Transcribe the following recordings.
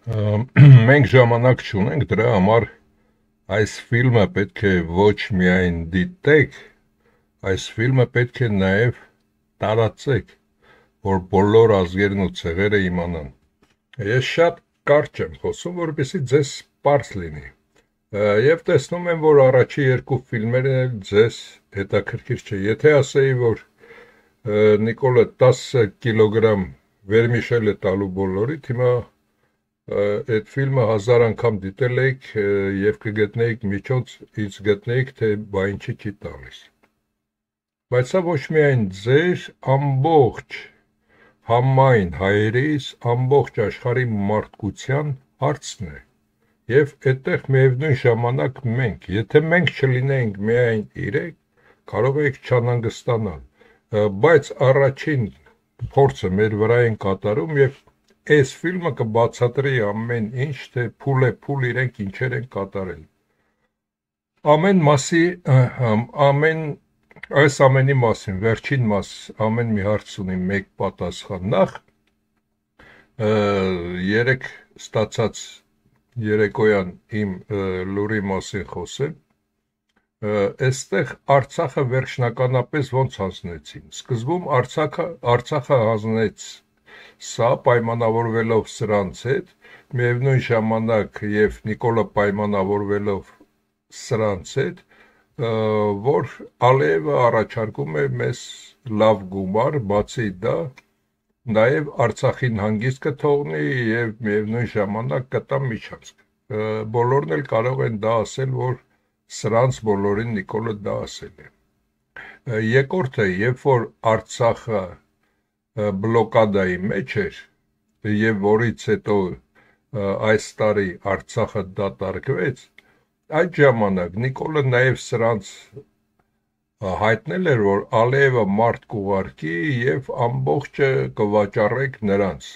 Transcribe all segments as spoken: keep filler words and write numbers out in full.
Մենք ժամանակ չունենք դրա համար այս ֆիլմը պետք է ոչ միայն դիտեք, այս ֆիլմը պետք է նաև տարածեք, որ բոլոր ազգերն ու ցեղերը իմանան։ Ես շատ կարճ եմ խոսում, որպեսզի ձեզ պարզ լինի։ Եվ տեսնում եմ, որ առաջի երկու ֆիլմերը ձեզ հետաքրքիր չէ։ Եթե ասեի, որ Նիկոլը տասը կիլոգրամ վերմիշել է տալու բոլորիդ, հիմա այդ ֆիլմը հազար անգամ դիտել եք եւ կգտնեիք միջոց ինձ գտնեիք, թե բա ինչի չի տալիս։ Բայց սա ոչ միայն ձեր ամբողջ համայն հայերիս, ամբողջ աշխարհի մարդկության հարցն է։ Եվ այդտեղ միևնույն ժամանակ մենք, եթե մենք չլինենք միայն իրենք, կարող եք չանհանգստանալ, բայց առաջին փորձը մեր վրա են կատարում եւ այս ֆիլմը կբացատրի ամեն ինչ, թե փուլ է փուլ իրենք ինչեր են կատարել։ Ամեն մասի ամեն այս ամենի մասին, վերջին մաս ամեն մի հարց ունի մեկ պատասխան։ Նախ երեք ստացած երեկոյան իմ լուրի մասին խոսեմ։ Այստեղ Արցախը վերջնականապես ոնց հանձնեցին։ Սկզբում Արցախը Արցախը հանձնեց սա պայմանավորվելով սրանց հետ, միևնույն ժամանակ եւ Նիկոլը պայմանավորվելով սրանց հետ, որ Ալիևը առաջարկում է մեզ լավ գումար, բացի դա նաև Արցախին հանգիստ կթողնի եւ միևնույն ժամանակ կտա միջանցք։ Բոլորն էլ կարող են դա ասել, որ սրանց բոլորին Նիկոլը դա ասել է։ Երկրորդը, երբ որ Արցախը բլոկադայի մեջ էր եւ որից հետո այս տարի Արցախը դատարկվեց, այդ ժամանակ Նիկոլը նաև սրանց հայտնել էր, որ Ալիևը մարդ կուղարկի եւ ամբողջը կվաճառեք նրանց։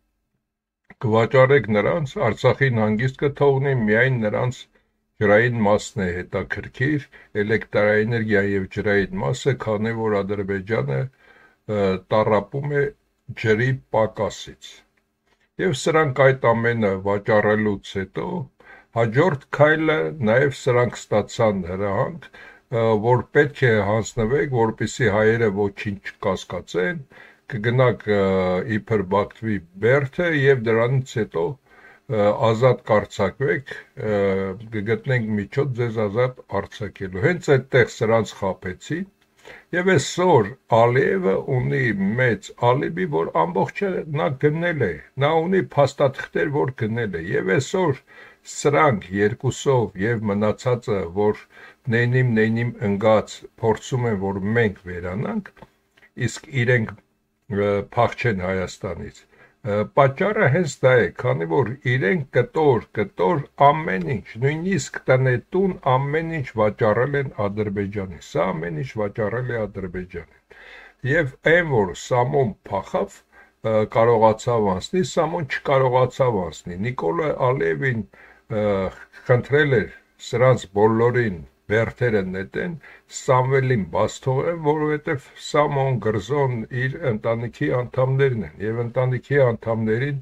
Կվաճառեք նրանց, Արցախին հանգիստ կթողնի, միայն նրանց ջրային մասն է հետաքրքիր, էլեկտրաէներգիա եւ ջրային մասը, քանի որ Ադրբեջանը տառապում է ջրի պակասից։ Եվ սրանք այդ ամենը վաճառելուց հետո հաջորդ քայլը նաև սրանք ստացան հրահանգ, որ պետք է հանձնվեք, որպեսզի հայերը ոչինչ չկասկածեն, կգնաք իբր Բաքվի Բերդը եւ դրանից հետո ազատ կարձակվեք, կգտնենք միջոց ձեզ ազատ արձակելու։ Հենց այդտեղ սրանց խաբեցին եւ այսօր Ալիևը ունի մեծ ալիբի, որ ամբողջը նա գնել է, նա ունի փաստաթղթեր, որ գնել է եւ այսօր սրանք երկուսով եւ մնացածը, որ նույնիմ նույնիմ ընկած փորձում են, որ մենք վերանանք, իսկ իրենք փախչեն Հայաստանից։ Պատճառը հենց դա է, քանի որ իրենք կտոր, կտոր ամեն ինչ, նույնիսկ տնետուն ամեն ինչ վաճառել են Ադրբեջանին, սա ամեն ինչ վաճառել է Ադրբեջանին։ Եվ այն, որ Սամոն փախավ, կարողացավ անցնի, Սամոն չկարողացավ անցնի։ Նիկոլը Ալիևին խնդրել էր սրանց բոլորին բերդերը նետեն, Սամվելին բաց թողեն, որովհետև Սամոն Գրզոն իր ընտանիքի անդամներն են եւ ընտանիքի անդամներին,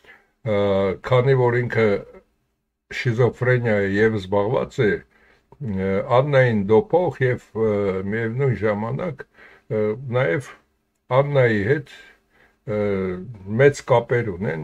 քանի որ ինքը շիզոֆրենիա եւ զբաղված է, Աննային դոփող եւ միևնույն ժամանակ նաեւ Աննայի հետ մեծ կապեր ունեն,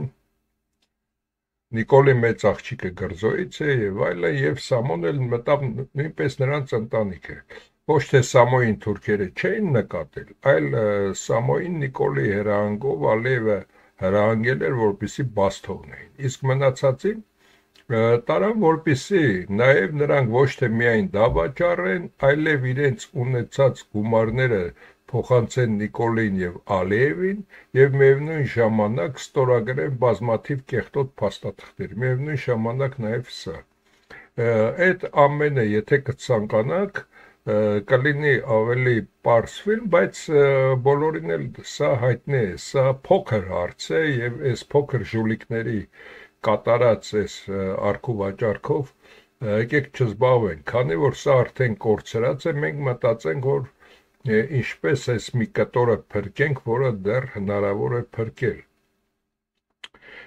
Նիկոլի մեծ աղջիկը Գրզոից է եւ այլն, եւ Սամոն էլ մտավ նույնպես նրանց ընտանիքը։ Ոչ թե Սամոյին թուրքերը չէին նկատել, այլ Սամոյին Նիկոլի հրահանգով Ալիևը հրահանգել էր, որպեսզի բաց թողնեին։ Իսկ մնացածին տարան, որպեսզի նաեւ նրանք ոչ թե միայն դա վաճառեն, այլև իրենց ունեցած գումարները փոխանցեն Նիկոլին եւ Ալիևին եւ միևնույն ժամանակ ստորագրեն բազմաթիվ կեղտոտ փաստաթղթեր, միևնույն ժամանակ նաեւ սա։ Այդ ամենը, եթե կցանկանաք, կլինի ավելի պարզ ֆիլմ, բայց բոլորին էլ սա հայտնի է, սա փոքր հարց է եւ այս փոքր ժուլիկների կատարած այս արքու վաճառքով եկեք չզբաղվենք, քանի որ սա արդեն կորցրած է, մենք մտածենք, որ ինչպես այս մի կտորը փրկենք, որը դեռ հնարավոր է փրկել։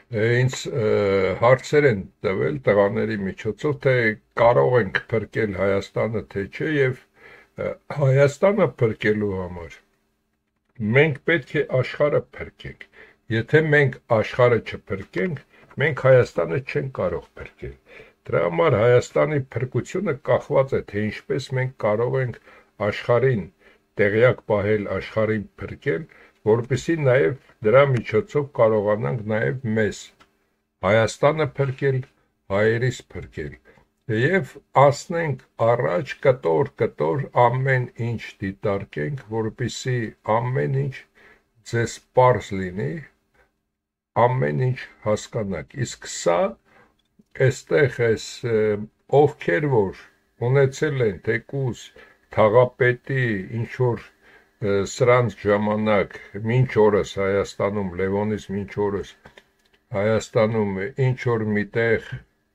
Ինձ հարցեր են տվել տղաների միջոցով, թե կարող ենք փրկել Հայաստանը, թե չէ, եւ Հայաստանը փրկելու համար մենք պետք է աշխարհը փրկենք։ Եթե մենք աշխարհը չփրկենք, մենք Հայաստանը չենք կարող փրկել։ Դրա համար Հայաստանի փրկությունը կախված է, թե ինչպես մենք կարող ենք աշխարհին տեղյակ պահել, աշխարհին փրկել, որպեսզի նաև դրա միջոցով կարողանանք նաև մեզ Հայաստանը փրկել, հայերիս փրկել եւ անցնենք առաջ կտոր-կտոր ամեն ինչ դիտարկենք, որպեսզի ամեն ինչ ձեզ պարզ լինի, ամեն ինչ հասկանաք։ Իսկ սա այստեղ էս ովքեր որ ունեցել են թեկուզ թաղապետի ինչ որ սրանց ժամանակ մինչ օրս Հայաստանում Լևոնից մինչ օրս Հայաստանում ինչ որ միտեղ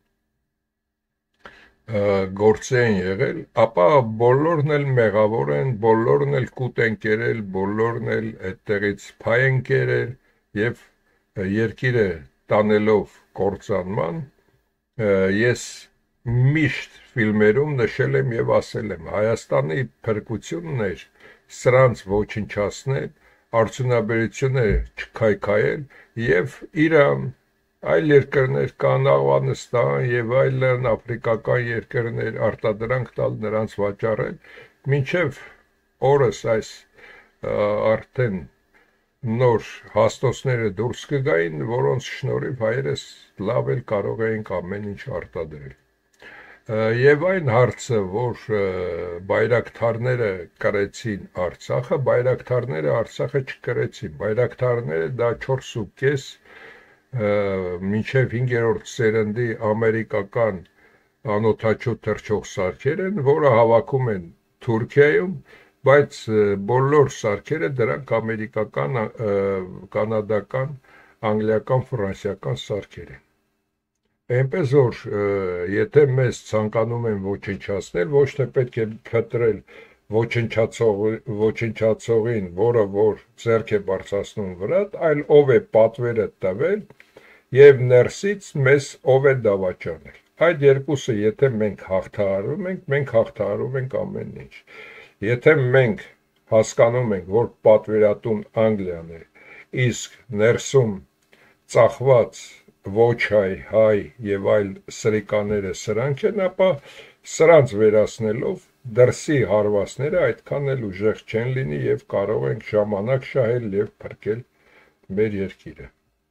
գործ են եղել, ապա բոլորն էլ մեղավոր են, բոլորն էլ կուտ են կերել, բոլորն էլ այդտեղից փայ են կերել եւ երկիրը տանելով կործանման ես միշտ ֆիլմերում նշել եմ եւ ասել եմ Հայաստանի փրկությունն էր սրանց ոչնչացնել, արդյունաբերությունը չքայքայել եւ Իրան, այլ երկրներ կան Աֆղանստան եւ այլն աֆրիկական երկրներ արտադրանք տալ նրանց վաճառել, մինչեւ օրս այս արդեն նոր հաստոցները դուրս կգային, որոնց շնորհիվ հայերս լավ էլ կարող էին ամեն ինչ արտադրել։ Եվ այն հարցը, որ բայրակթարները կրեցին Արցախը, բայրակթարները Արցախը չկրեցին, բայրակթարները դա չորսուկես մինչև հինգերորդ սերնդի ամերիկական անօդաչու թռչող սարքեր են, որը հավաքում են Թուրքիայում, բայց բոլոր սարքերը դրանք ամերիկական, կանադական, անգլիական, ֆրանսիական սարքեր են։ Այնպես որ եթե մեզ ցանկանում են ոչնչացնել, ոչ թե պետք է փտրել ոչնչացող ոչնչացողին, որը որ ձեռք է բարձրացնում վրա, այլ ով է պատվերը տվել եւ ներսից մեզ ով է դավաճանել։ Այդ երկուսը եթե մենք հաղթահարում ենք, մենք հաղթահարում ենք ամեն ինչ։ Եթե մենք հասկանում ենք, որ պատվերատուն Անգլիան է, իսկ ներսում ծախված ոչ հայ, հայ եւ այլ սրիկաները սրանք են, ապա սրանց վերացնելով դրսի հարվածները այդքան էլ ուժեղ չեն լինի եւ կարող ենք ժամանակ շահել եւ փրկել մեր երկիրը։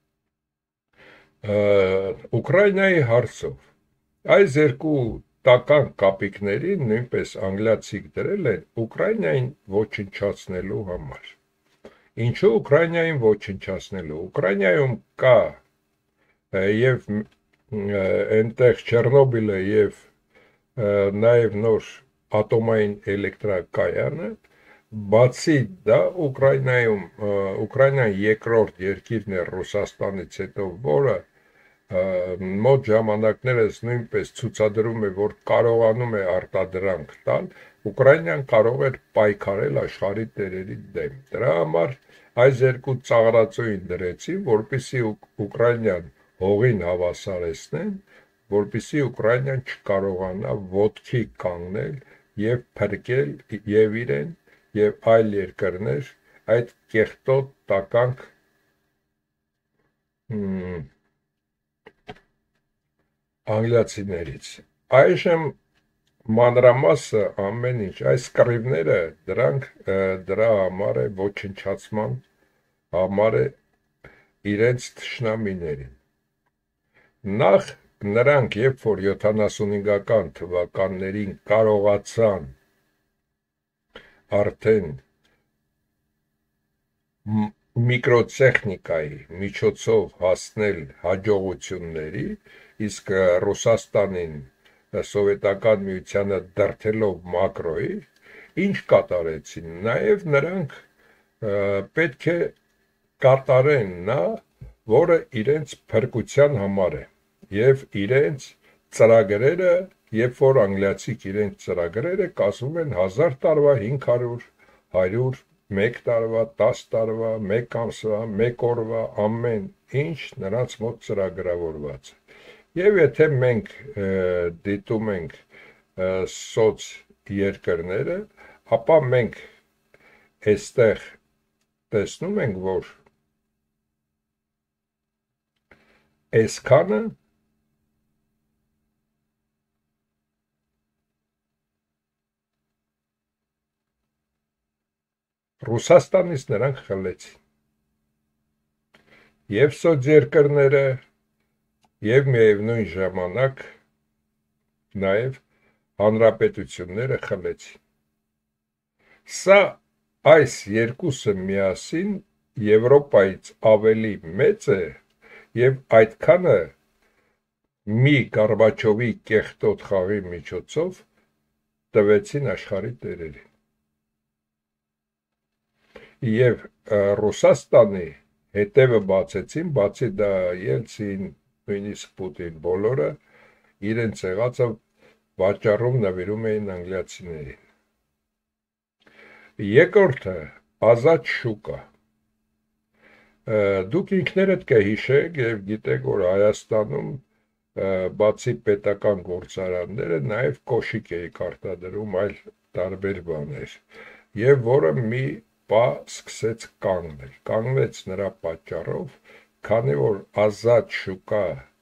Ուկրաինայի հարցով այս երկու տական կապիկներին նույնպես անգլիացիք դրել են Ուկրաինային ոչնչացնելու համար։ Ինչու Ուկրաինային ոչնչացնելու։ Ուկրաինայում կա եւ այնտեղ Չեռնոբիլը եւ նաեւ նոր ատոմային էլեկտրակայանը, բացի դա Ուկրաինայում Ուկրաինան երկրորդ երկիրն է Ռուսաստանից հետո, որը մոտ ժամանակներս նույնպես ցուցադրում է, որ կարողանում է արտադրանք տալ, Ուկրաինան կարող էր պայքարել աշխարհի տերերի դեմ։ Դրա համար այս երկու ծաղրածոյին դրեցին, որպեսզի Ուկրաինան հողին հավասարեցնեն, որպեսզի Ուկրաինան չկարողանա ոտքի կանգնել եւ փրկել եւ իրեն եւ այլ երկրներ այդ կեղտոտ տականք անգլիացիներից։ Այժմ մանրամասը ամեն ինչ, այս կռիվները դրանք դրա համար է ոչնչացման համար է իրենց թշնամիներին։ Նախ նրանք, երբ որ յոթանասունհինգական թվականներին կարողացան արդեն միկրոտեխնիկայի միջոցով հասնել հաջողությունների, իսկ Ռուսաստանին սովետական միությանը դրդելով մակրոյի, ինչ կատարեցին, նաև նրանք պետք է կատարեն նա, որը իրենց փրկության համար է, եւ իրենց ծրագրերը, երբ որ անգլիացիք իրենց ծրագրերը կազմում են հազար տարվա, հինգ հարյուր, հարյուր մեկ տարվա, տաս տարվա, մեկ ամսվա, մեկ օրվա, ամեն ինչ նրանց մոտ ծրագրավորված է։ Եվ եթե մենք դիտում ենք սոց երկրները, ապա մենք այստեղ տեսնում ենք, որ այսքանը Ռուսաստանից նրանք խլեցին։ Եվ սոցերկրները, և միևնույն ժամանակ նաև հանրապետությունները խլեցին։ Սա այս երկուսը միասին Եվրոպայից ավելի մեծ է և այդքանը մի Գորբաչովի կեղտոտ խաղի միջոցով տվեցին աշխարհի տերերին։ Եվ Ռուսաստանի հետևը բացեցին, բացի դա Ելցին, նույնիսկ Պուտին, բոլորը իրենց եղածը վաճառում նվիրում էին անգլիացիներին։ Երկրորդը ազատ շուկա։ Դուք ինքներդ կհիշեք և գիտեք, որ Հայաստանում բացի պետական գործարանները նաև կոշիկ էի արտադրում այլ տարբեր բաներ, և որը մի պահ սկսեց կանգնել, կանգնեց նրա պատճառով, քանի որ ազատ շուկա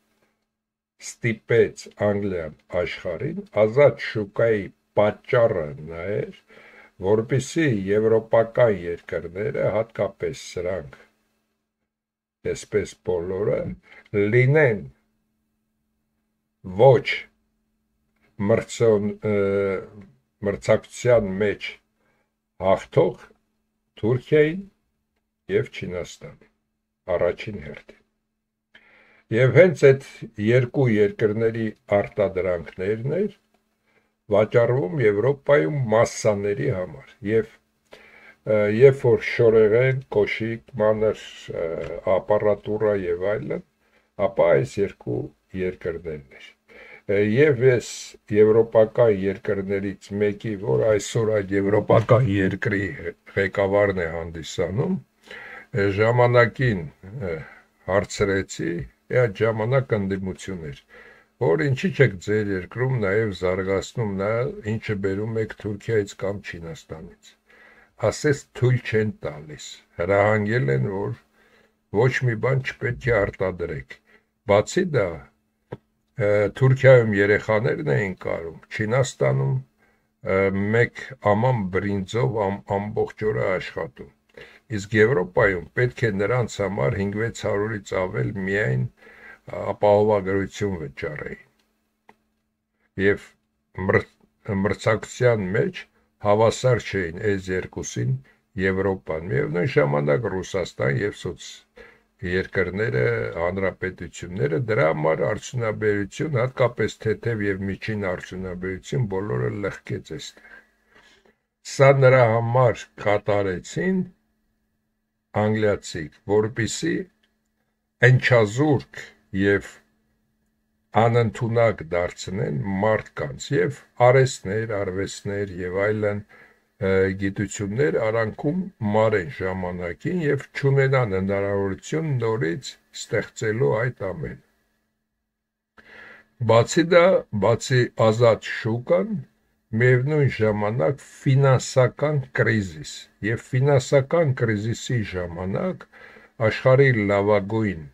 ստիպեց Անգլիան աշխարհին, ազատ շուկայի պատճառը նա էր, որպեսզի եվրոպական երկրները, հատկապես սրանք, այսպես բոլորը, լինեն ոչ մրցակցության մեջ հաղթող Թուրքիային և Չինաստանին, առաջին հերթին։ Եվ հենց այդ երկու երկրների արտադրանքներն էր վաճառվում Եվրոպայում մասսաների համար, և երբ որ շորեղեն, կոշիկ, մանր ապարատուրա և այլն, ապա այս երկու երկրներն էր։ Եվ ես եվրոպական երկրներից մեկի, որ այսօր այդ եվրոպական երկրի ղեկավարն է հանդիսանում, ժամանակին հարցրեցի, այդ ժամանակ ընդդիմություն էր, որ ինչի չեք ձեր երկրում նաև զարգացնում նա, ինչը բերում եք Թուրքիայից կամ Չինաստանից։ Ասես թույլ չեն տալիս, հրահանգել են, որ ոչ մի բան չպետք է արտադրեք։ Բացի դա, Թուրքիայում երեխաներն էին կարում, Չինաստանում մեկ աման բրինձով ամբողջ օրը աշխատում, իսկ Եվրոպայում պետք է նրանց համար հինգ-վեց հարյուրից ավել միայն ապահովագրություն վճարեին։ Եվ մրցակցության մեջ հավասար չէին այս երկուսին Եվրոպան, միևնույն ժամանակ Ռուսաստան և սոց երկրները, հանրապետությունները, դրա համար արդյունաբերություն, հատկապես թեթև և միջին արդյունաբերություն բոլորը լղկեց այստեղ։ Սա նրա համար կատարեցին անգլիացիք, որպեսզի ընչազուրկ և անընդունակ դարձնեն մարդկանց և արհեստներ, արվեստներ և այլն գիտություններ արանքում մարեն ժամանակին և չունենան հնարավորություն նորից ստեղծելու այդ ամենը։ Բացի դա, բացի ազատ շուկան, միևնույն ժամանակ ֆինանսական կրիզիս, և ֆինանսական կրիզիսի ժամանակ աշխարհի լավագույն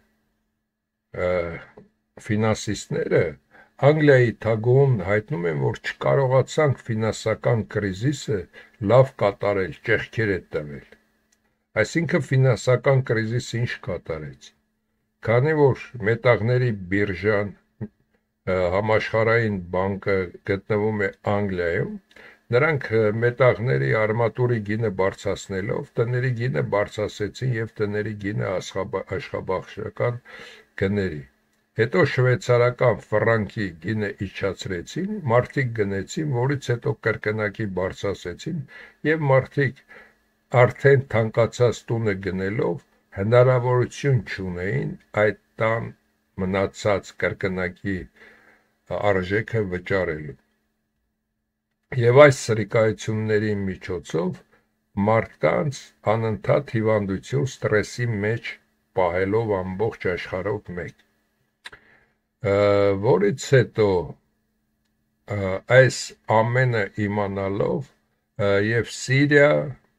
ֆինանսիստները Անգլիայի թագուհուն հայտնում են, որ չկարողացանք ֆինանսական կրիզիսը լավ կատարել, ճեղքեր է տվել։ Այսինքն ֆինանսական կրիզիսը ինչ կատարեց։ Քանի որ մետաղների բիրժան, համաշխարհային բանկը գտնվում է Անգլիայում, նրանք մետաղների արմատուրի գինը բարձրացնելով տների գինը բարձրացրեցին և տների գինը աշխաբաշխական գների։ Հետո շվեյցարական ֆրանկի գինը իջացրեցին, մարդիկ գնեցին, որից հետո կրկնակի բարձրացրեցին, և մարդիկ արդեն թանկացած տունը գնելով հնարավորություն չունեին այդ տան մնացած կրկնակի արժեքը վճարելու։ Եվ այս սրիկայությունների միջոցով մարդկանց անընդհատ հիվանդություն ստրեսի մեջ պահելով ամբողջ աշխարհով մեկ, որից հետո այս ամենը իմանալով եւ Սիրիա,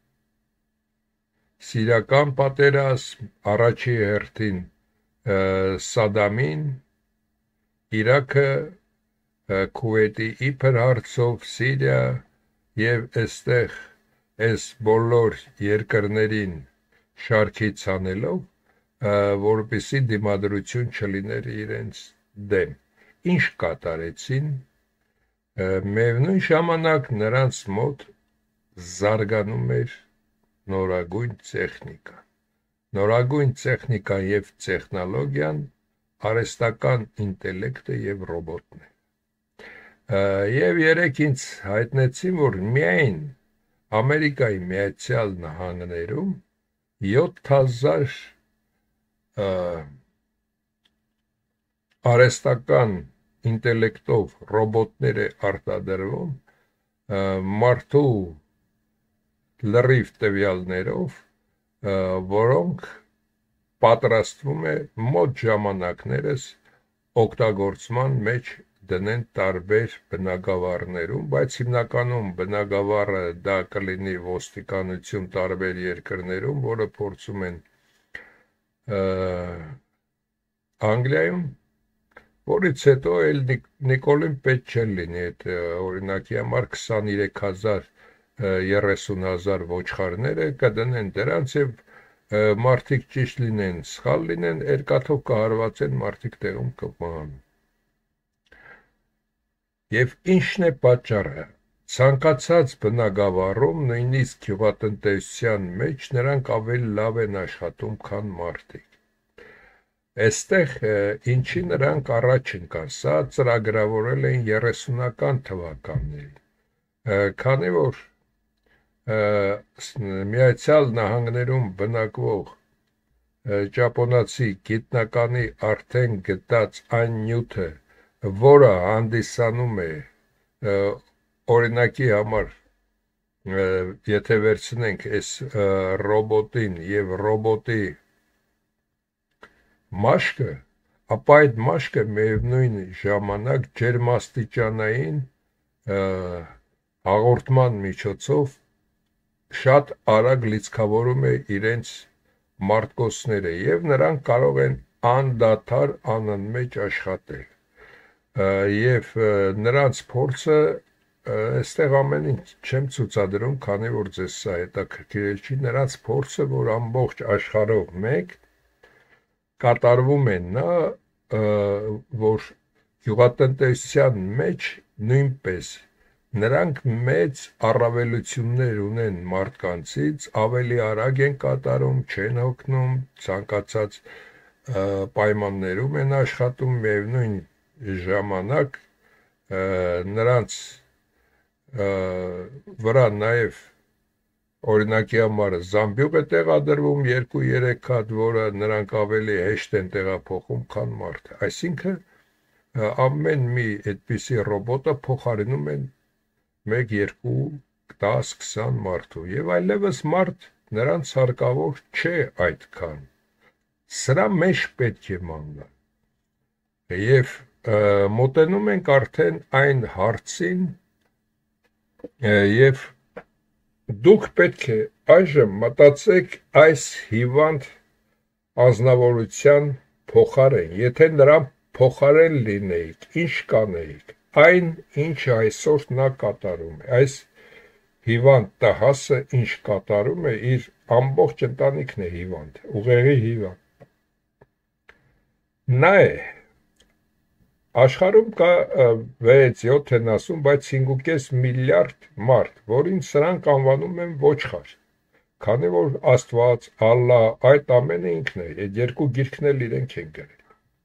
Սիրիական պատերազմ, առաջի հերթին Սադամին, Իրաքը, Քուվեյթի իբր հարցով, Սիրիա եւ այստեղ այս բոլոր երկրներին շարքից անելով, որպեսզի դիմադրություն չլիներ իրենց դեմ։ Ինչ կատարեցին, միևնույն ժամանակ նրանց մոտ զարգանում էր նորագույն տեխնիկա։ Նորագույն տեխնիկան եւ տեխնոլոգիան, արհեստական ինտելեկտը եւ ռոբոտն է։ Եվ երեք ինձ հայտնեցին, որ միայն Ամերիկայի Միացյալ Նահանգներում յոթ հազար արհեստական ինտելեկտով ռոբոտներ է արտադրվում մարդու լրիվ տվյալներով, որոնք պատրաստվում է մոտ ժամանակներս օգտագործման մեջ դնեն տարբեր բնակավարներում, բայց հիմնականում բնակավարը դա կլինի ոստիկանություն տարբեր երկրներում, որը փորձում են Անգլիայում, որից հետո էլ Նիկոլին պետք չէ լինի այդ օրինակի համար քսաներեք հազար երեսուն հազար ոչխարները կդնեն դրանց եւ մարդիկ ճիշտ լինեն, սխալ լինեն, երկաթով կհարվածեն, մարդիկ տեղում կմահան։ Եվ ինչն է պատճառը։ Ցանկացած բնակավարում, նույնիսկ գյուղատնտեսության մեջ նրանք ավելի լավ են աշխատում, քան մարդիկ։ Այստեղ ինչի նրանք առաջ ընկան, սա ծրագրավորել են երեսունական թվականներին, քանի որ Միացյալ Նահանգներում բնակվող ճապոնացի գիտնականի արդեն գտած այն նյութը, որը հանդիսանում է օրինակի համար, եթե վերցնենք այս ռոբոտին եւ ռոբոտի մաշկը, ապա այդ մաշկը միևնույն ժամանակ ջերմաստիճանային հաղորդման միջոցով շատ արագ լիցքավորում է իրենց մարտկոցները եւ նրանք կարող են անդադար անընդմեջ աշխատել եւ նրանց փորձը այստեղ ամեն ինչ չեմ ցուցադրում, քանի որ ձեզ սա հետաքրքիր չի, նրանց փորձը, որ ամբողջ աշխարհով մեկ կատարվում է նա, որ գյուղատնտեսության մեջ նույնպես նրանք մեծ առավելություններ ունեն մարդկանցից, ավելի արագ են կատարում, չեն հոգնում, ցանկացած պայմաններում են աշխատում, միևնույն ժամանակ նրանց վրա նաև օրինակի համար զամբյուղ է տեղադրվում երկու-երեք հատ, որը նրանք ավելի հեշտ են տեղափոխում, քան մարդը։ Այսինքն ամեն մի այդպիսի ռոբոտը փոխարինում են մեկ, երկու, դաս, քսան մարդու եւ այլևս մարդ նրանց հարկավոր չէ այդքան։ Սրա մեջ պետք է մանալ։ Եվ մոտենում ենք արդեն այն հարցին, եւ դուք պետք է այժմ մտածեք այս հիվանդ ազնվորության փոխարեն, եթե նրան փոխարեն լինեիք, ինչ կանեիք, այն ինչը այսօր նա կատարում է, այս հիվանդ տհասը ինչ կատարում է, իր ամբողջ ընտանիքն է հիվանդ, ուղեղի հիվանդ։ Նա է, աշխարհում կա վեց յոթ են ասում, բայց հինգ ու կես միլիարդ մարդ, որին սրանք անվանում են ոչխար, քանի որ Աստված, Ալլահ, այդ ամենը ինքն է, այդ երկու գիրքն էլ իրենք են գրել։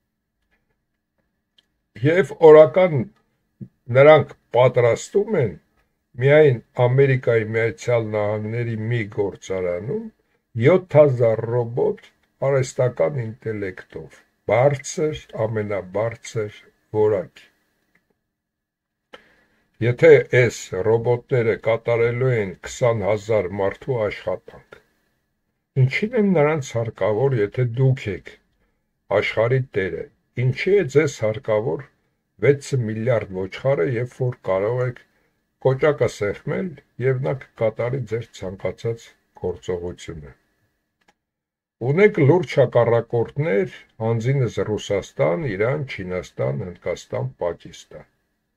Եվ օրական նրանք պատրաստում են միայն Ամերիկայի Միացյալ Նահանգների մի գործարանում յոթ հազար ռոբոտ արհեստական ինտելեկտով, բարձր, ամենաբարձր որակ։ Եթե այս ռոբոտները կատարելու են քսան հազար մարդու աշխատանք, ինչին են նրանց հարկավոր, եթե դուք եք աշխարհի տերը, ինչի է ձեզ հարկավոր վեց միլիարդ ոչխարը, երբ որ կարող եք կոճակը սեղմել և նա կկատարի ձեր ցանկացած գործողությունը։ Ունեք լուրջ հակառակորդներ, հանձինս Ռուսաստան, Իրան, Չինաստան, Հնդկաստան, Պակիստան։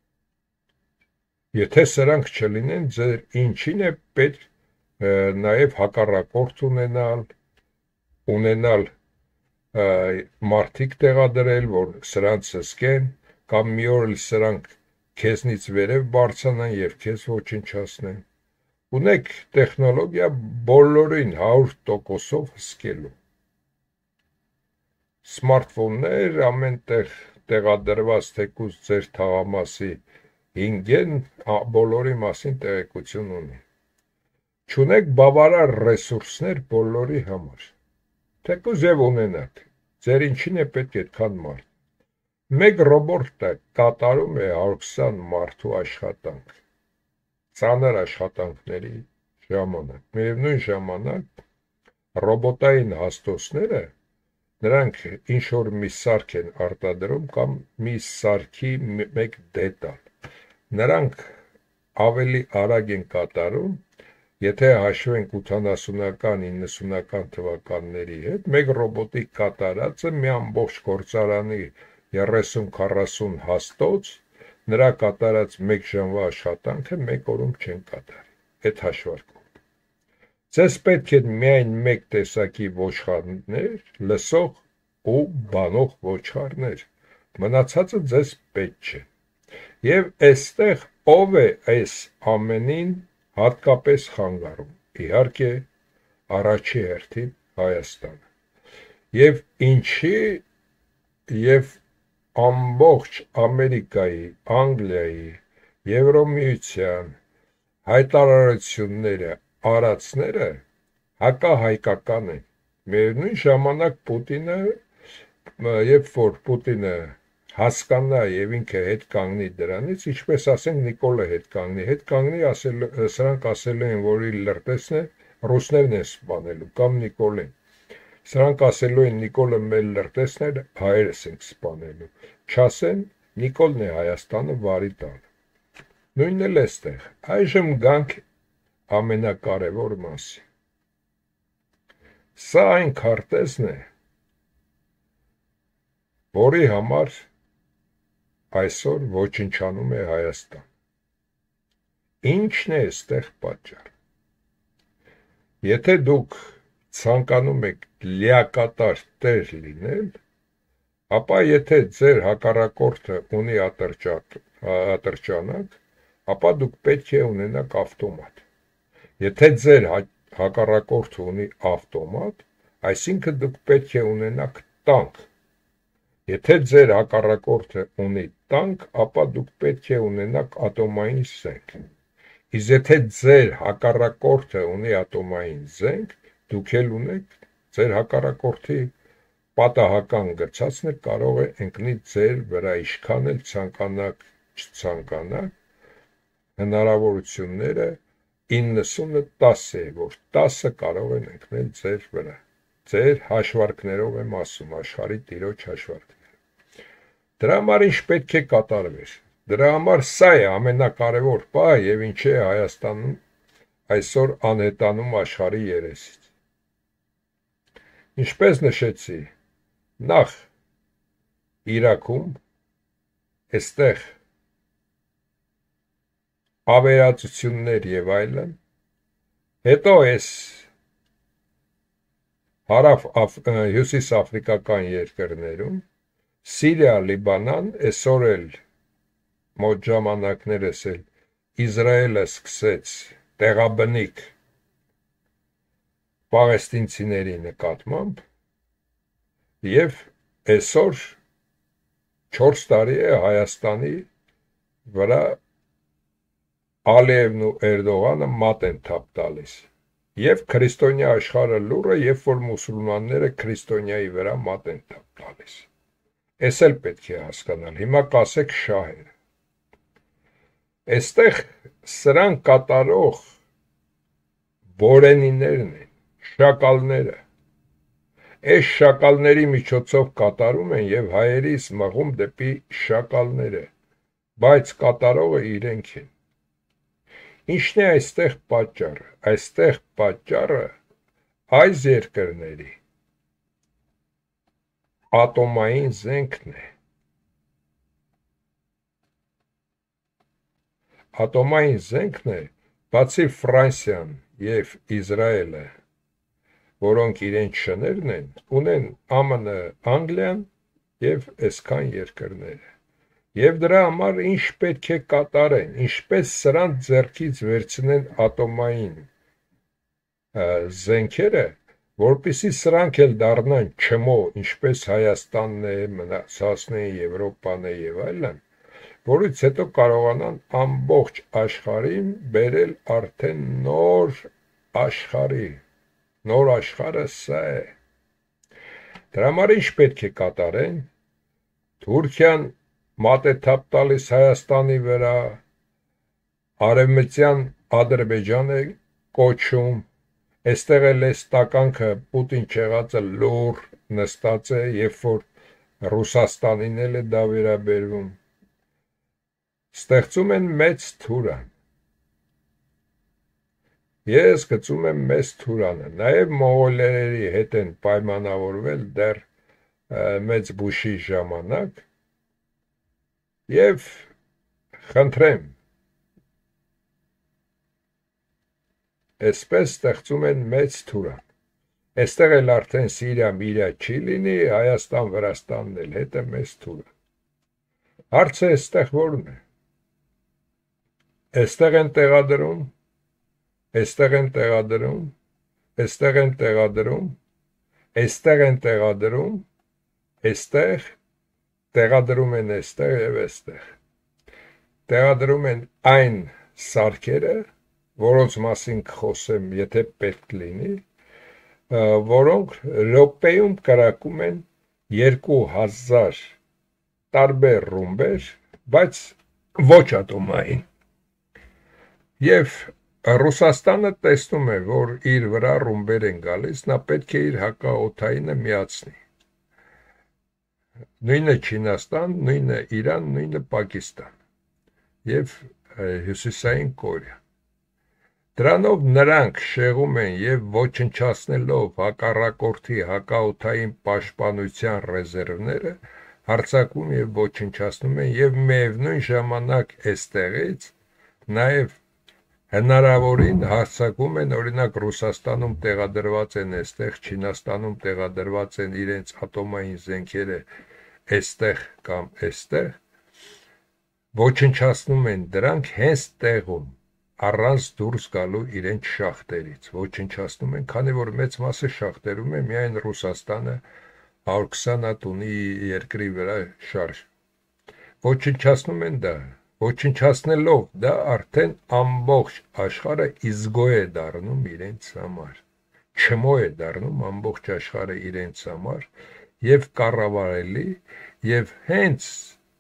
Եթե սրանք չլինեն, ձեր ինչին է պետք նաև հակառակորդ ունենալ, ունենալ մարդիկ տեղադրել, որ սրանց զսկեն, կամ մի օր սրանք քեզնից վերև բարձրանան և քեզ ոչնչացնեն։ Ունեք տեխնոլոգիա բոլորին հարյուր տոկոսով հսկելու։ Սմարթֆոններ ամեն տեղ տեղադրված, թեկուզ ձեր թաղամասի հինգեն բոլորի մասին տեղեկություն ունի։ Չունեք բավարար ռեսուրսներ բոլորի համար։ Թեկուզ և ունենաք, ձեր ինչին է պետք այդքան մարդ։ Մեկ ռոբոտը կատարում է հարյուր քսան մարդու աշխատանք, ծանր աշխատանքների ժամանակ։ Միևնույն ժամանակ ռոբոտային հաստոցները, նրանք ինչ-որ մի սարք են արտադրում կամ մի սարքի մեկ դետալ, նրանք ավելի արագ են կատարում, եթե հաշվենք ութանասունական իննսունական թվականների հետ, մեկ ռոբոտի կատարածը մի ամբողջ գործարանի երեսուն քառասուն հաստոց, նրա կատարած մեկ ժամվա աշխատանքը մեկ օրում չեն կատարի այդ հաշվարկով։ Ձեզ պետք է միայն մեկ տեսակի ոչխարներ, լսող ու բանող ոչխարներ, մնացածը ձեզ պետք չէ։ Եվ այստեղ ով է այս ամենին հատկապես խանգարում։ Իհարկե, առաջի հերթին Հայաստանը։ Եվ ինչի և ամբողջ Ամերիկայի, Անգլիայի, Եվրամիության հայտարարությունները, արածները հակահայկական են։ Միևնույն ժամանակ Պուտինը, երբ որ Պուտինը հասկանա և ինքը հետ կանգնի դրանից, ինչպես ասենք Նիկոլը հետ կանգնի, հետ կանգնի, սրանք ասելու են, որ իր լրտեսն է, ռուսներն են սպանելու, կամ Նիկոլին։ Սրանք ասելու են Նիկոլը մեր լրտեսն է, հայերս ենք սպանելու, չասեն Նիկոլն է Հայաստանը վարի տալը։ Նույնն էլ էստեղ, այժմ գանք ամենակարևոր մասի։ Սա այն քարտեզն է, որի համար այսօր ոչնչանում է Հայաստան։ Ինչն է այստեղ պատճառը։ Եթե դուք ցանկանում եք լիակատար տեր լինել, ապա եթե ձեր հակառակորդը ունի ատրճանակ, ապա դուք պետք է ունենաք ավտոմատ։ Եթե ձեր հակառակորդը ունի ավտոմատ, այսինքն դուք պետք է ունենաք տանկ։ Եթե ձեր հակառակորդը ունի տանկ, ապա դուք պետք է ունենաք ատոմային զենք։ Իսկ եթե ձեր հակառակորդը ունի ատոմային զենք, դուք էլ ունեք ձեր հակառակորդի պատահական գցածն կարող է ընկնի ձեր վրա, ինչքան էլ ցանկանաք, չցանկանաք, հնարավորությունները իննսունը տասը է, որ տասը կարող են ընկնել ձեր վրա։ Ձեր հաշվարկներով եմ ասում, աշխարհի տիրոջ հաշվարկները։ Դրա համար ինչ պետք է կատարվեր։ Դրա համար սա է ամենակարևոր պահը և ինչի է Հայաստանում այսօր անհետանում աշխարհի երեսից։ Ինչպես նշեցի, նախ Իրաքում, այստեղ ավերածություններ և այլն, հետո այս հարավ հյուսիս աֆրիկական երկրներում, Սիրիա, Լիբանան, այսօր էլ մոտ ժամանակներս էլ Իսրայելը սկսեց տեղաբնիկ պաղեստինցիների նկատմամբ և այսօր չորս տարի է Հայաստանի վրա Ալիևն ու Էրդողանը մատ են թափ տալիս և քրիստոնյա աշխարհը լուռ է, երբ որ մուսուլմանները քրիստոնյայի վրա մատ են թափ տալիս։ Էս էլ պետք է հասկանալ, հիմա կասեք շահերը։ Այստեղ սրանք կատարող բորենիներն են, շակալները։ Այս շակալների միջոցով կատարում են եւ հայերիս մղում դեպի շակալները, բայց կատարողը իրենք են։ Ինչն է այստեղ պատճառը։ Այստեղ պատճառը այս երկրների ատոմային զենքն է։ Ատոմային զենքն է, բացի Ֆրանսիան եւ Իսրայելը, որոնք իրենց շներն են, ունեն Α M N, Անգլիան եւ այսքան երկրները։ Եվ դրա համար ինչ պետք է կատարեն, ինչպես սրանց ձեռքից վերցնեն ատոմային զենքերը, որպեսզի սրանք էլ դառնան չմո, ինչպես Հայաստանն է, մնացածն է, Եվրոպան է եւ այլն, որից հետո կարողանան ամբողջ աշխարհին բերել արդեն նոր աշխարհի, նոր աշխարհը սա է։ Դրա համար ինչ պետք է կատարեն։ Թուրքիան մատեթափ տալիս Հայաստանի վրա, արևմտյան Ադրբեջան է կոչում, այստեղ էլ էս տականքը Պուտին չեղածը լուր նստած է, երբ որ Ռուսաստանին էլ է դա վերաբերվում, ստեղծում են մեծ թուրան։ Ես գծում եմ մեծ թուրանը, նաև մոնղոլների հետ են պայմանավորվել դեռ մեծ բուշի ժամանակ եւ խնդրեմ, այսպես ստեղծում են մեծ թուրան։ Այստեղ էլ արդեն Սիրիա միրիա չի լինի, Հայաստան Վրաստանն էլ հետ է մեծ թուրան։ Հարցը այստեղ որն է։ Այստեղ են տեղադրում, այստեղ են տեղադրում, այստեղ են տեղադրում, այստեղ են տեղադրում, այստեղ տեղադրում են այստեղ եւ այստեղ։ Տեղադրում են այն սարքերը, որոնց մասին կխոսեմ, եթե պետք լինի, որոնք րոպեում կրակում են երկու հազար տարբեր ռումբեր, բայց ոչ ատոմային։ Եվ Ռուսաստանը տեսնում է, որ իր վրա ռումբեր են գալիս, նա պետք է իր հակաօդայինը միացնի։ Նույնը Չինաստան, նույնը Իրան, նույնը Պակիստան եւ Հյուսիսային Կորեա։ Դրանով նրանք շեղում են եւ ոչնչացնելով հակառակորդի հակաօդային պաշտպանության ռեզերվները, հարձակում եւ ոչնչացնում են եւ միևնույն ժամանակ այստեղից նաեւ հնարավորին հարձակում են, օրինակ Ռուսաստանում տեղադրված են այստեղ, Չինաստանում տեղադրված են իրենց ատոմային զենքերը այստեղ կամ այստեղ, ոչնչացնում են դրանք հենց տեղում, առանց դուրս գալու իրենց շախտերից, ոչնչացնում են, քանի որ մեծ մասը շախտերում է միայն Ռուսաստանը հարյուր քսան հատ ունի երկրի վրա շարժ, ոչնչացնում են դա, ոչնչացնելով դա արդեն ամբողջ աշխարհը իզգո է դառնում իրենց համար, չմո է դառնում ամբողջ աշխարհը իրենց համար եւ կառավարելի եւ հենց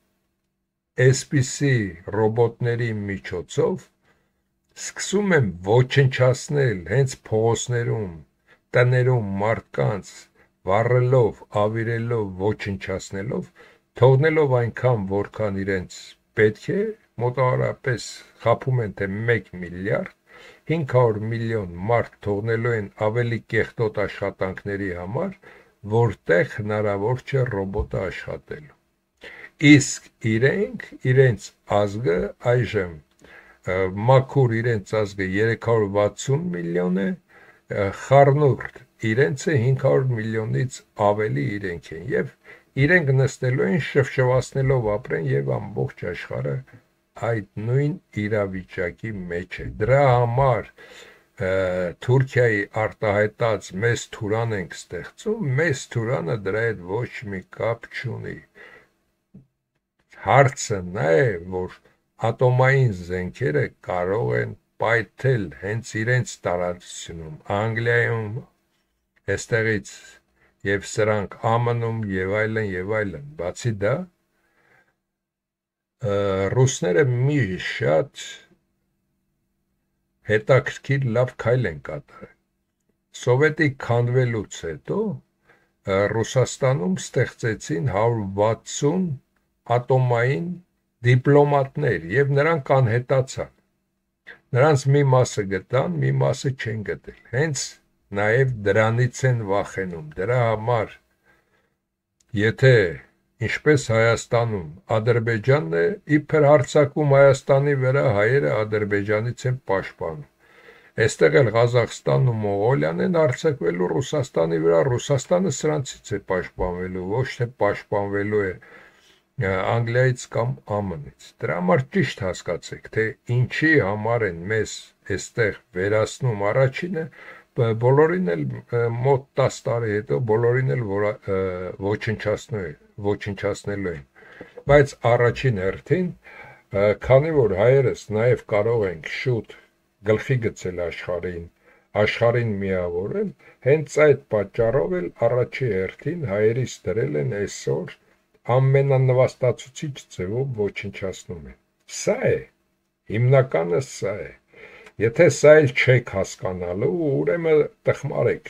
այսպիսի ռոբոտների միջոցով սկսում են ոչնչացնել հենց փողոցներում, տներում մարդկանց վառելով, ավիրելով, ոչնչացնելով, թողնելով այնքան, որքան իրենց պետք է, մոտավորապես խաբում են, թե մեկ միլիարդ, հինգ հարյուր միլիոն մարդ թողնելու են ավելի կեղտոտ աշխատանքների համար, որտեղ հնարավոր չէ ռոբոտը աշխատելու։ Իսկ իրենք, իրենց ազգը այժմ մաքուր իրենց ազգը երեք հարյուր վաթսուն միլիոն է, խառնուրդ իրենց է հինգ հարյուր միլիոնից ավելի իրենք են եւ իրենք նստելու են շվշվացնելով ապրեն եւ ամբողջ աշխարհը այդ նույն իրավիճակի մեջ է։ Դրա համար Թուրքիայի արտահայտած մեծ թուրան ենք ստեղծում, մեծ թուրանը դրա հետ ոչ մի կապ չունի։ Հարցը նա է, որ ատոմային զենքերը կարող են պայթել հենց իրենց տարածությունում, Անգլիայում, այստեղից եւ սրանք Α M N-ում եւ այլն եւ այլն, բացի դա Ռուսները մի շատ հետաքրքիր լավ քայլ են կատարել։ Սովետի քանդվելուց հետո Ռուսաստանում ստեղծեցին հարյուր վաթսուն ատոմային դիպլոմատներ եւ նրանք անհետացան։ Նրանց մի մասը գտան, մի մասը չեն գտել։ Հենց նաև դրանից են վախենում։ Դրա համար, եթե ինչպես Հայաստանում Ադրբեջանն է իբր հարձակվում Հայաստանի վրա, հայերը Ադրբեջանից են պաշտպանում։ Այստեղ էլ Ղազախստանն ու Մոնղոլիան են հարձակվելու Ռուսաստանի վրա, Ռուսաստանը սրանցից է պաշտպանվելու, ոչ թե պաշտպանվելու է Անգլիայից կամ Α Մ-ից։ Դրա համար ճիշտ հասկացեք, թե ինչի համար են մեզ այստեղ վերացնում առաջինը, բոլորին էլ մոտ տասը տարի հետո բոլորին էլ ոչնչացնելու են։ Բայց առաջին հերթին, քանի որ հայերս նաև կարող ենք շուտ գլխի գցել աշխարհին, աշխարհին միավորել, հենց այդ պատճառով էլ առաջի հերթին հայերից դրել են այսօր ամենանվաստացուցիչ ձևով ոչնչացնում են։ Սա է, հիմնականը սա է։ Եթե սա էլ չեք հասկանալու, ուրեմն տխմար եք։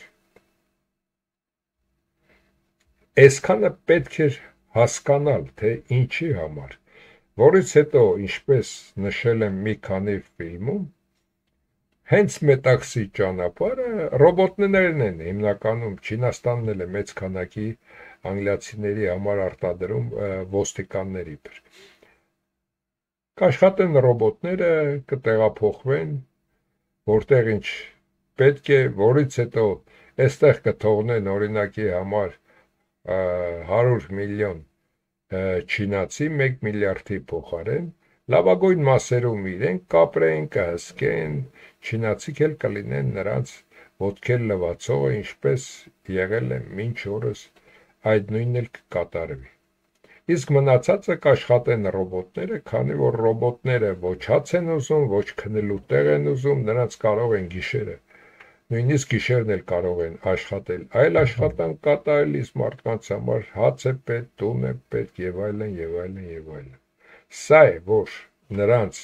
Այսքանը պետք է հասկանալ, թե ինչի համար, որից հետո, ինչպես նշել եմ մի քանի ֆիլմում, հենց մետաքսի ճանապարհը ռոբոտներն են հիմնականում, Չինաստանն էլ է մեծ քանակի անգլիացիների համար արտադրում ոստիկանների բր։ Կաշխատեն ռոբոտները, կտեղափոխվեն, որտեղ ինչ պետք է, որից հետո այստեղ կթողնեն օրինակի համար հարյուր միլիոն չինացի, մեկ միլիարդի փոխարեն, լավագույն մասերում իրենք կապրեն, կհսկեն, չինացիք էլ կլինեն նրանց ոտքեր լվացողը, ինչպես եղել է մինչ օրս այդ նույնն էլ կկատարվի։ Իսկ մնացածը կաշխատեն ռոբոտները, քանի որ ռոբոտները ոչ հաց են ուզում, ոչ քնելու տեղ են ուզում, նրանց կարող են գիշերը, նույնիսկ գիշերն էլ կարող են աշխատել, այլ աշխատանք կատարել, իսկ մարդկանց համար հաց է պետք, տուն է պետք եւ այլն եւ այլն եւ այլն։ Սա է, որ նրանց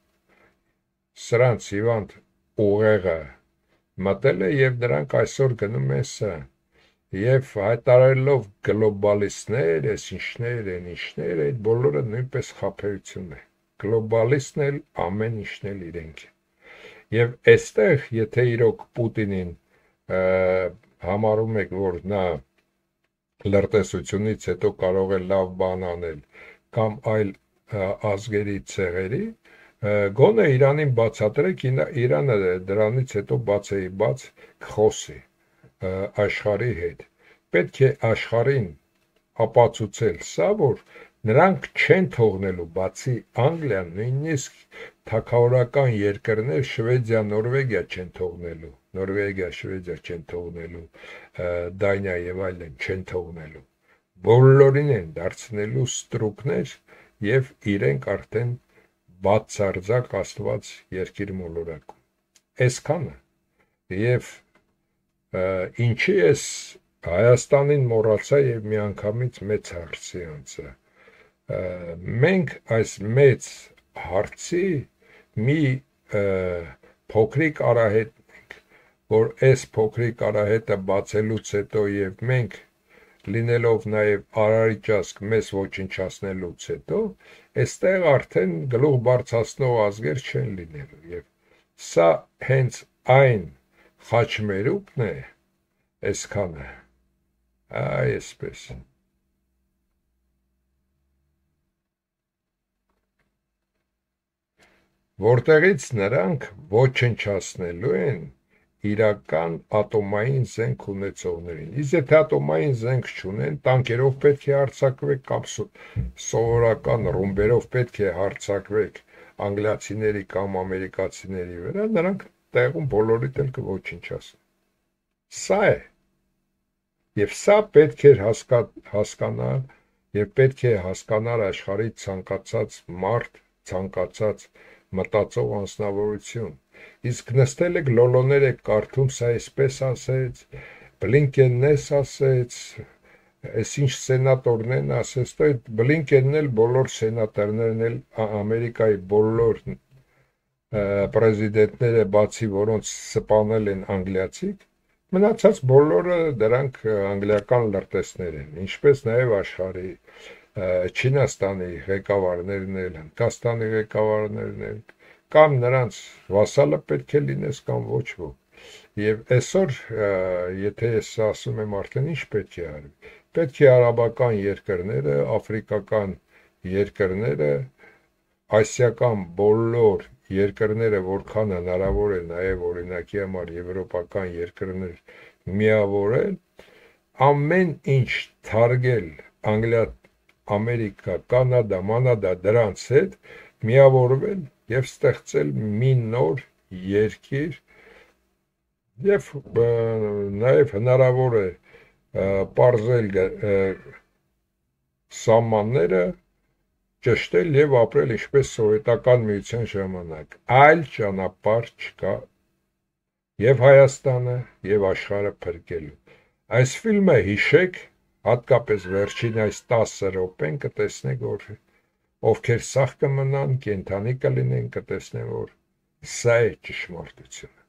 սրանց հիվանդ ուղեղը մտել է եւ նրանք այսօր գնում են սրան։ Եվ հայտարարելով գլոբալիստներ, ես ինչներ են, ինչներ, այդ բոլորը նույնպես խաբեություն է։ Գլոբալիստն էլ ամեն ինչն էլ իրենք է։ Եվ այստեղ, եթե իրոք Պուտինին համարում եք, որ նա լրտեսությունից հետո կարող է լավ բան անել կամ այլ ազգերի ցեղերի, գոնե Իրանին բացատրեք, Իրանը դրանից հետո բաց է բաց կխոսի աշխարհի հետ։ Պետք է աշխարհին ապացուցել սա, որ նրանք չեն թողնելու, բացի Անգլիան, նույնիսկ թագավորական երկրներ Շվեդիա, Նորվեգիա չեն թողնելու, Նորվեգիա, Շվեդիա չեն թողնելու, Դանիա եւ այլն չեն թողնելու։ Բոլորին են դարձնելու ստրուկներ եւ իրենք արդեն բացարձակ Աստված երկիր մոլորակում։ Այսքանը եւ ինչի ես Հայաստանին մոռացա եւ միանգամից մեծ հարցի անցա։ Մենք այս մեծ հարցի մի փոքրիկ արահետ ենք, որ այս փոքրիկ արահետը բացելուց հետո եւ մենք լինելով նաեւ Արարիճասկ մեզ ոչնչացնելուց հետո, այստեղ արդեն գլուխ բարձրացնող ազգեր չեն լինելու եւ սա հենց այն խաչմերուկն է, այսքանը, այսպես։ Որտեղից նրանք ոչնչացնելու են իրական ատոմային զենք ունեցողներին։ Իսկ եթե ատոմային զենք չունեն, տանկերով պետք է հարձակվեք կամ սովորական ռումբերով պետք է հարձակվեք անգլիացիների կամ ամերիկացիների վրա, նրանք տեղում բոլորիդ էլ կոչնչացնեն։ Սա է։ Եվ սա պետք է հասկանալ եւ պետք է հասկանալ աշխարհի ցանկացած մարդ, ցանկացած մտածող անձնավորություն։ Իսկ նստել եք լոլոներ եք կարդում, սա այսպես ասեց, Բլինկենն էս ասեց, Այսինչ սենատորներն ասես, թե Բլինկենն էլ բոլոր սենատորներն էլ Ամերիկայի բոլոր պրեզիդենտները բացի որոնց սպանել են անգլիացիք, մնացած բոլորը դրանք անգլիական լրտեսներ են, ինչպես նաև աշխարհի Չինաստանի ղեկավարներն էլ, Հնդկաստանի ղեկավարներն էլ, կամ նրանց վասալը պետք է լինես կամ ոչ ոք։ Եվ այսօր, եթե ես ասում եմ արդեն ինչ պետք է արվի, պետք է արաբական երկրները, աֆրիկական երկրները, ասիական բոլոր երկրները, որքան հնարավոր է, նաև օրինակի համար եվրոպական երկրներ միավորել, ամեն ինչ թարգել Անգլիա, Ամերիկա, Կանադա, Մանադա դրանց հետ միավորվել եւ ստեղծել մի նոր երկիր եւ նաեւ հնարավոր է պարզել սահմանները, ճշտել եւ ապրել ինչպես սովետական միության ժամանակ։ Այլ ճանապարհ չկա եւ Հայաստանը եւ աշխարհը փրկելու։ Այս ֆիլմը հիշեք, հատկապես վերջին այս տասը րոպեն կտեսնեք, որ ովքեր սաղ կմնան, կենթանի կլինեն, կտեսնեն, որ սա է ճշմարտությունը։